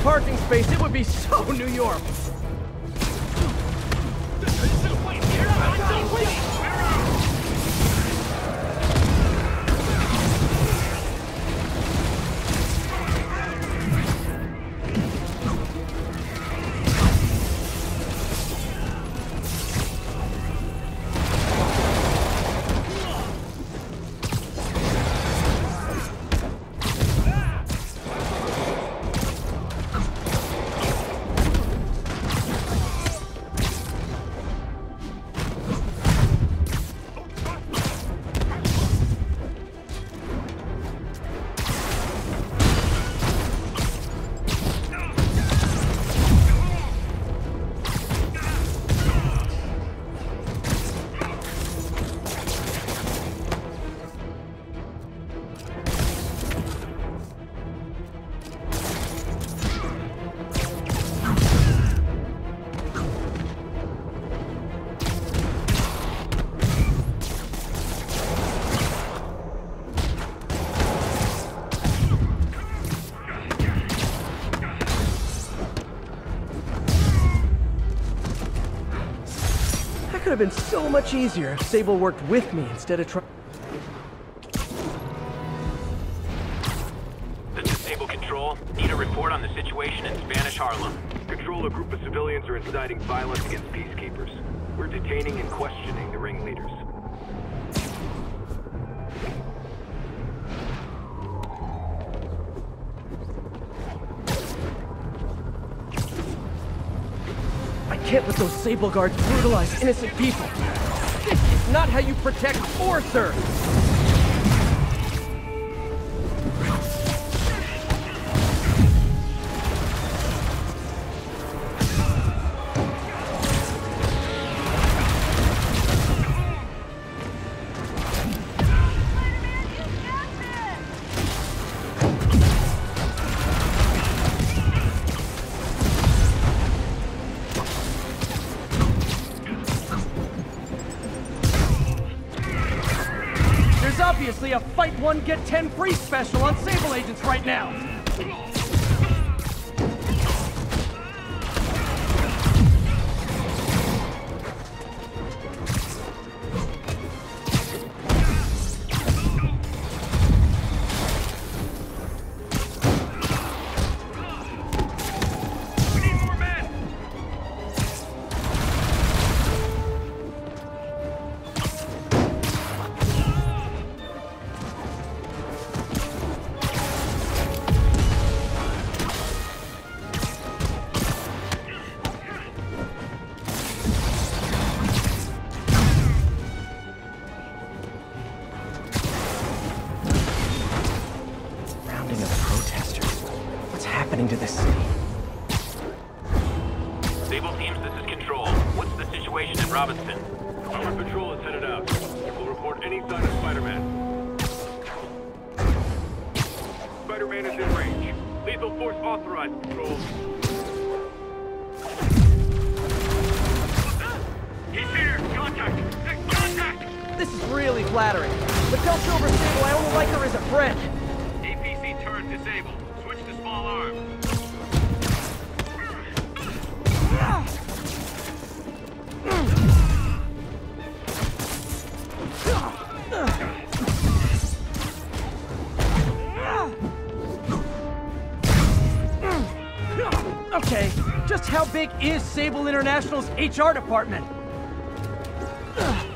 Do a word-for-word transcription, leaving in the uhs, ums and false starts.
parking space, it would be so New York. Could have been so much easier if Sable worked with me instead of trying. This is Sable Control. Need a report on the situation in Spanish Harlem. Control, a group of civilians are inciting violence against peacekeepers. We're detaining and questioning the ringleaders. I can't let those Sable guards brutalize innocent people. This is not how you protect or serve. Obviously a fight one, get ten free special on Sable agents right now. We need more men! To this city. Sable teams, this is Control. What's the situation in Robinson? Our patrol is headed out. We'll report any sign of Spider-Man. Spider-Man is in range. Lethal force authorized, Control. He's here! Contact! Contact! This is really flattering. But tell Silver Sable I only like her as a friend. A P C turret disabled. Switch to small arms. Okay, just how big is Sable International's H R department?